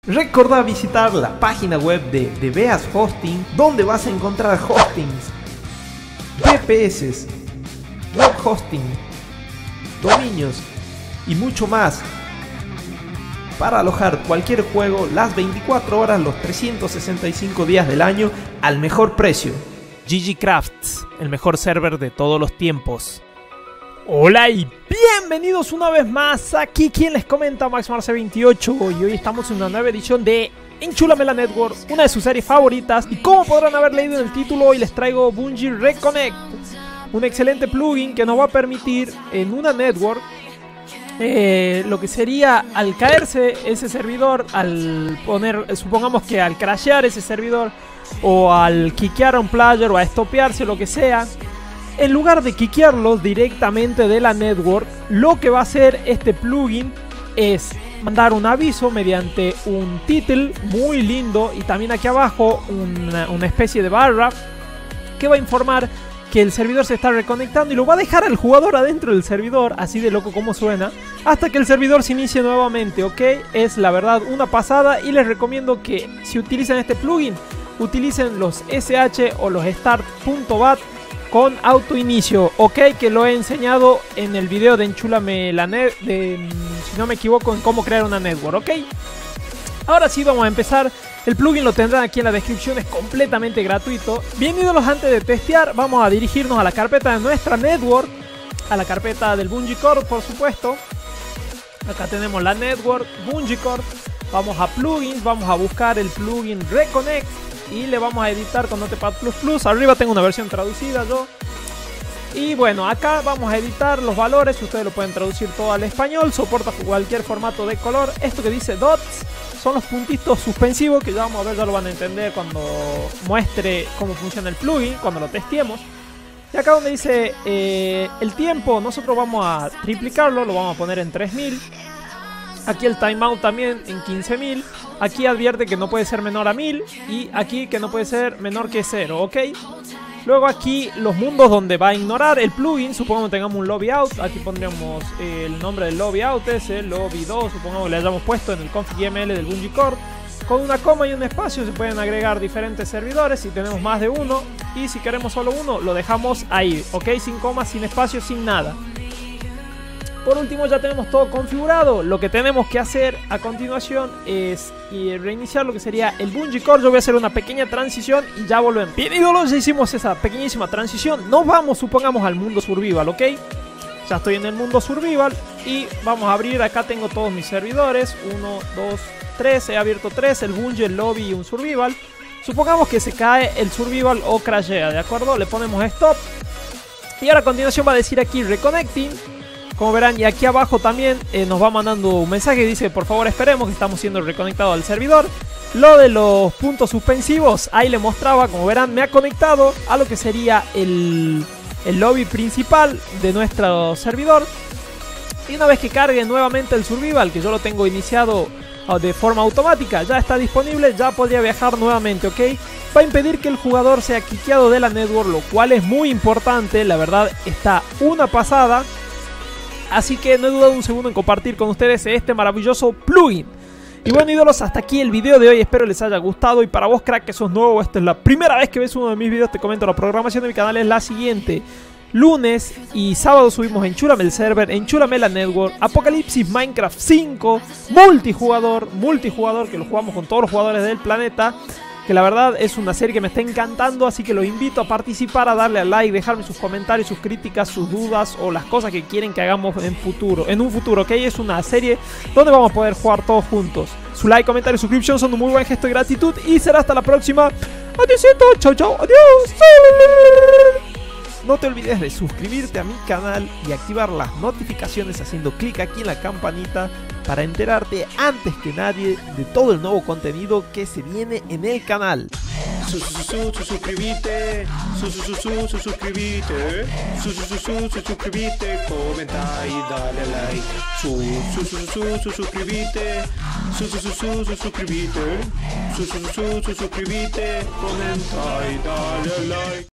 Recordá visitar la página web de Beas Hosting, donde vas a encontrar hostings, VPS, web hosting, dominios y mucho más para alojar cualquier juego las 24 horas, los 365 días del año al mejor precio. GG Crafts, el mejor server de todos los tiempos. Hola y bienvenidos una vez más. Aquí quien les comenta, MaxMarce28, y hoy estamos en una nueva edición de Enchúlame la Network, una de sus series favoritas. Y como podrán haber leído en el título, hoy les traigo Bungie Reconnect, un excelente plugin que nos va a permitir en una network lo que sería al caerse ese servidor, al poner, supongamos que al crashear ese servidor o al kickear a un player o a estopearse, lo que sea, en lugar de kickearlos directamente de la network, lo que va a hacer este plugin es mandar un aviso mediante un title muy lindo y también aquí abajo una especie de barra que va a informar que el servidor se está reconectando y lo va a dejar al jugador adentro del servidor, así de loco como suena, hasta que el servidor se inicie nuevamente, ¿ok? Es la verdad una pasada y les recomiendo que si utilizan este plugin, utilicen los SH o los start.bat con autoinicio, ok, que lo he enseñado en el video de Enchúlame la Network, si no me equivoco, en cómo crear una network, ok. Ahora sí vamos a empezar. El plugin lo tendrán aquí en la descripción, es completamente gratuito. Bien, ídolos, antes de testear vamos a dirigirnos a la carpeta de nuestra network, a la carpeta del Bungie Core, por supuesto. Acá tenemos la network, Bungie Core. Vamos a plugins, vamos a buscar el plugin Reconnect y le vamos a editar con Notepad++. Arriba tengo una versión traducida yo. Y bueno, acá vamos a editar los valores, ustedes lo pueden traducir todo al español, soporta cualquier formato de color. Esto que dice dots son los puntitos suspensivos, que ya vamos a ver, ya lo van a entender cuando muestre cómo funciona el plugin, cuando lo testeemos. Y acá donde dice el tiempo, nosotros vamos a triplicarlo, lo vamos a poner en 3000. Aquí el timeout también en 15.000. Aquí advierte que no puede ser menor a 1000. Y aquí que no puede ser menor que 0, ¿ok? Luego aquí los mundos donde va a ignorar el plugin. Supongamos que tengamos un lobby out. Aquí pondríamos el nombre del lobby out, es el lobby 2. Supongamos que le hayamos puesto en el config.yml del Bungie Core. Con una coma y un espacio se pueden agregar diferentes servidores si tenemos más de uno. Y si queremos solo uno, lo dejamos ahí, ¿ok? Sin coma, sin espacio, sin nada. Por último, ya tenemos todo configurado. Lo que tenemos que hacer a continuación es reiniciar lo que sería el Bungie Core. Yo voy a hacer una pequeña transición y ya volvemos. Bien, ídolos, ya hicimos esa pequeñísima transición. Nos vamos, supongamos, al mundo survival, ¿ok? Ya estoy en el mundo survival y vamos a abrir. Acá tengo todos mis servidores. 1, 2, 3. He abierto 3, el Bungie, el lobby y un survival. Supongamos que se cae el survival o crashea, ¿de acuerdo? Le ponemos stop. Y ahora a continuación va a decir aquí reconnecting. Como verán, y aquí abajo también nos va mandando un mensaje que dice: por favor esperemos, que estamos siendo reconectados al servidor. Lo de los puntos suspensivos, ahí le mostraba, como verán, me ha conectado a lo que sería el lobby principal de nuestro servidor. Y una vez que cargue nuevamente el survival, que yo lo tengo iniciado de forma automática, ya está disponible, ya podría viajar nuevamente, ¿ok? Va a impedir que el jugador sea kickeado de la network, lo cual es muy importante, la verdad está una pasada. Así que no he dudado un segundo en compartir con ustedes este maravilloso plugin. Y bueno, ídolos, hasta aquí el video de hoy. Espero les haya gustado. Y para vos, crack, que sos nuevo, esta es la primera vez que ves uno de mis videos, te comento, la programación de mi canal es la siguiente. Lunes y sábado subimos Enchúlame el server, Enchúlame la network, Apocalipsis Minecraft 5, multijugador, que lo jugamos con todos los jugadores del planeta. Que la verdad es una serie que me está encantando, así que los invito a participar, a darle a like, dejarme sus comentarios, sus críticas, sus dudas o las cosas que quieren que hagamos en un futuro, ¿ok? Es una serie donde vamos a poder jugar todos juntos. Su like, comentario y suscripción son un muy buen gesto de gratitud y será hasta la próxima. Adiósito, chau chau, adiós. No te olvides de suscribirte a mi canal y activar las notificaciones haciendo clic aquí en la campanita para enterarte antes que nadie de todo el nuevo contenido que se viene en el canal. Suscríbete, suscríbete, comenta y dale like. Suscríbete, comenta y dale like.